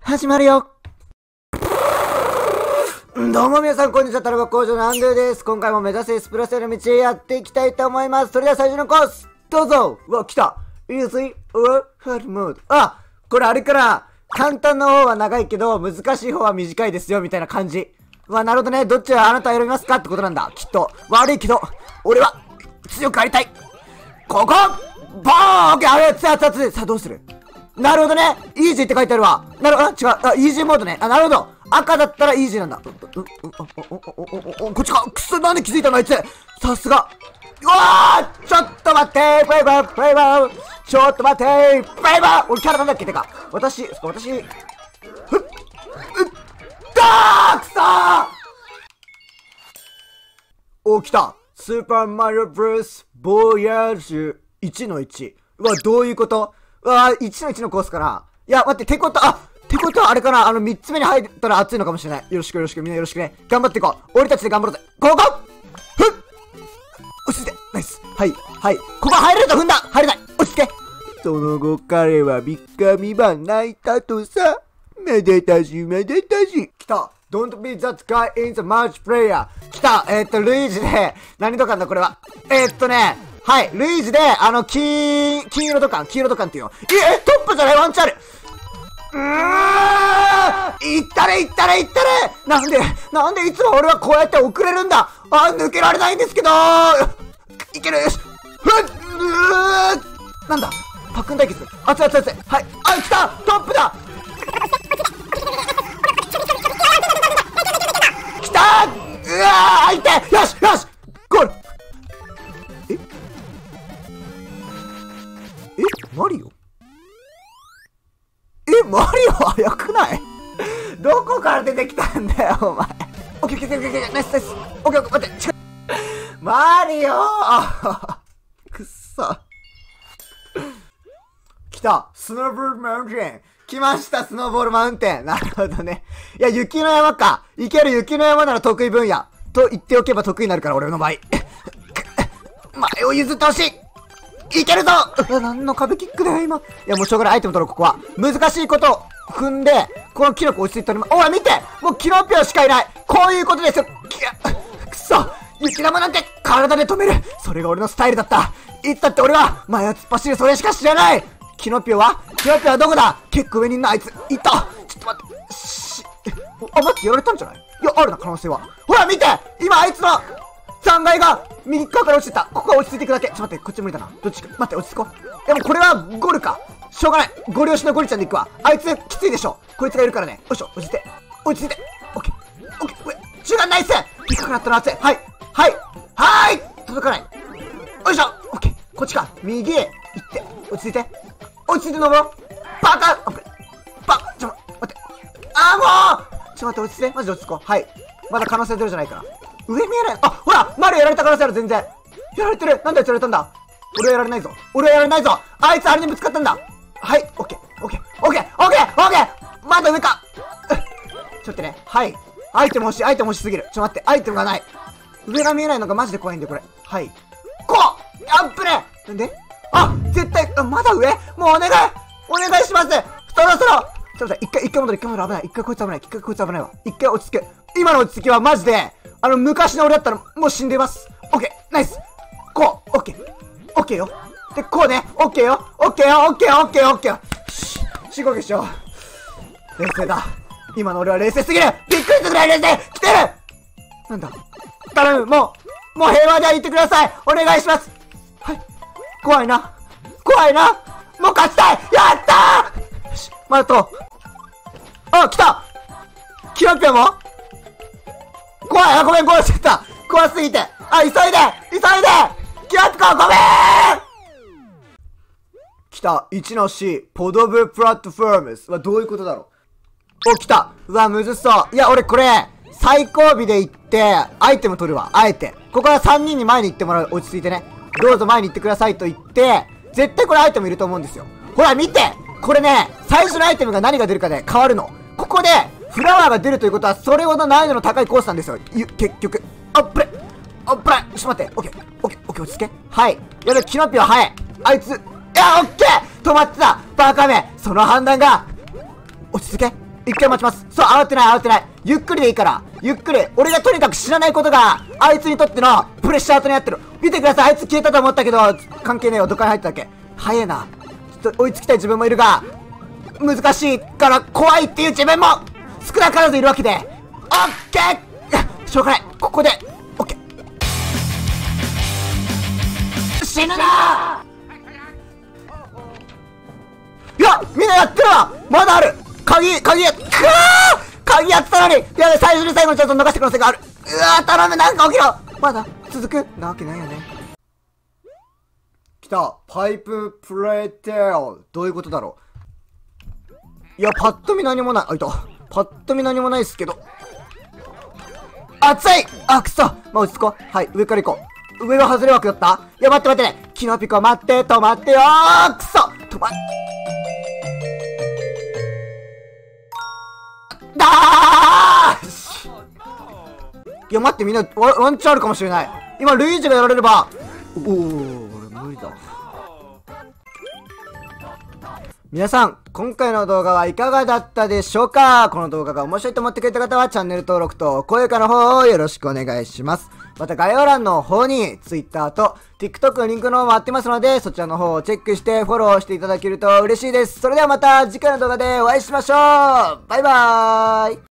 始まるよ。どうも皆さん、こんにちは。タラバ工場のアンドゥです。今回も目指せエスプラスへの道へやっていきたいと思います。それでは最初のコース、どうぞ。うわ、来た。Easy or Hard Mode。あ、これあれかな。簡単な方は長いけど、難しい方は短いですよ、みたいな感じ。うわ、なるほどね。どっちはあなた選びますかってことなんだ。きっと。悪いけど、俺は、強くありたい。ここボーン！オッケー、あれ、熱々。さあ、どうする？なるほどね。イージーって書いてあるわ。なるほど、違う。あ、イージーモードね。あ、なるほど。赤だったらイージーなんだ。こっちか。くそ、なんで気づいたのあいつ。さすが。うわー！ちょっと待ってー！フレイバー！フレイバー！ちょっと待ってー！フレイバー！俺キャラなんだっけ？てか、私、ふっ！くそー！お、来た。スーパーマリオブルースボーヤージュ1の1。うわ、どういうこと？うわ、1の1のコースかな。いや、待って、ってことはあれかな。3つ目に入ったら熱いのかもしれない。よろしく、みんなよろしくね。頑張っていこう。俺たちで頑張ろうぜ。ここ！ふっ！落ち着いて。ナイス。はい。ここ入れると踏んだ！入れない！落ち着け！その後、彼は3日3晩泣いたとさ。めでたし。来た。Don't be that guy in the multiplayer. 来た。ルイージで、何とかんだ、これは。はい、ルイージで、黄色とかんっていうの。トップじゃない、ワンチャンある。いったれなんでいつも俺はこうやって遅れるんだ。抜けられないんですけどいける。なんだパックン対決。熱い。はい。来たトップだ。来た。痛い。よしゴール。マリオ早くない？どこから出てきたんだよ、お前。オッケー、ナイス。オッケー、待って、マリオくっそ。来た、スノーボールマウンテン。来ました、スノーボールマウンテン。なるほどね。いや、雪の山か。いける、雪の山なら得意分野。と言っておけば得意になるから、俺の場合。前を譲ってほしい。いけるぞ！何の壁キックだよ、今。いや、もうしょうがない。アイテム取ろう、ここは。難しいことを踏んで、このキノコ落ち着いております。おい、見て！もうキノピオしかいない！こういうことですよ！くそ！雪玉なんて体で止める！それが俺のスタイルだった！いつだって俺は、前を突っ走るそれしか知らない！キノピオはどこだ？結構上にいんな、あいつ。いた！ちょっと待って。待って、やられたんじゃない？いや、あるな、可能性は。ほら、見て！今、あいつの3階が右側から落ちてた。ここは落ち着いていくだけ。ちょっと待って、こっち無理だな。どっちか。待って、落ち着こう。でもこれはゴルか。しょうがない。ゴリ押しのゴリちゃんで行くわ。あいつきついでしょ。こいつがいるからね。よいしょ、落ち着いて。オッケー。中間ナイス！ピカくなったの熱い。はい！届かない。よいしょ！オッケー。こっちか。右へ行って。落ち着いて登ろう。バカ！オッケー。ちょっと待って。もう！ちょっと待って、落ち着いて。マジで落ち着こう。はい。まだ可能性出るじゃないから。上見えない。ほらマリオやられた可能性ある、全然。やられてる。なんでやられたんだ。俺はやられないぞ。あいつあれにぶつかったんだ。はい、オッケー。まだ上か。ちょっとね。はい。アイテム欲しすぎる。ちょっと待って、アイテムがない。上が見えないのがマジで怖いんで、これ。はい。こう！アップね！なんで？絶対、まだ上？もうお願いします！そろそろ！ちょっと待って、一回戻る、危ない。一回こいつ危ないわ。一回落ち着く。今の落ち着きはマジで、昔の俺だったらもう死んでます。オッケー、ナイス。こう、オッケーよ。で、こうね、オッケーよ。深呼吸しよう。冷静だ。今の俺は冷静すぎる。びっくりするぐらい冷静。来てる。なんだ。頼む、もう平和で言ってください。お願いします。はい。怖いな。もう勝ちたい。やったー。よし、来た。キノピオも怖い。ごめん、ゴールしちゃった。怖すぎて。急いでキノピオごめん。来た。1の C、ポドブプラットフォームスはどういうことだろう。来た。うわ、むずそう。いや、俺これ、最後尾で行って、アイテム取るわ。あえて。ここは3人に前に行ってもらう。落ち着いてね。どうぞ前に行ってくださいと言って、絶対これアイテムいると思うんですよ。ほら、見て！これね、最初のアイテムが何が出るかで変わるの。ここで、フラワーが出るということは、それほど難易度の高いコースなんですよ。結局。ちょっと待って。オッケー、落ち着け。はい。やる、キノピオ、はい。あいつ、いや、オッケー止まってたバカめその判断が落ち着け一回待ちます。そう、慌てない慌てない。ゆっくりでいいから。ゆっくり。俺がとにかく知らないことが、あいつにとってのプレッシャーとなってる。見てください。あいつ消えたと思ったけど、関係ねえよ。どっかに入っただけ。早えな。ちょっと追いつきたい自分もいるが、難しいから怖いっていう自分も少なからずいるわけで。オッケーしょうがない。ここで、オッケー。死ぬな。いや、みんなやってるわ。まだある。鍵やってたのに。やべ、最初に最後にちょっと逃した可能性がある。うわー、頼む、なんか起きろ。まだ続くなわけないよね。来た。パイププレーテール。どういうことだろう。いや、パッと見何もない。あ、いた。パッと見何もないっすけど。熱い。あ、くそ。まあ、落ち着こう。はい、上から行こう。上は外れ枠だった。いや、待って待ってね。キノピコ待って、止まってよー。くそ。止まっ。いや待って、みんなワンチャンあるかもしれない。今ルイージがやられれば、おお、俺無理だ。皆さん、今回の動画はいかがだったでしょうか。この動画が面白いと思ってくれた方はチャンネル登録と高評価の方をよろしくお願いします。また概要欄の方に Twitter と TikTok のリンクの方も貼ってますので、そちらの方をチェックしてフォローしていただけると嬉しいです。それではまた次回の動画でお会いしましょう。バイバーイ。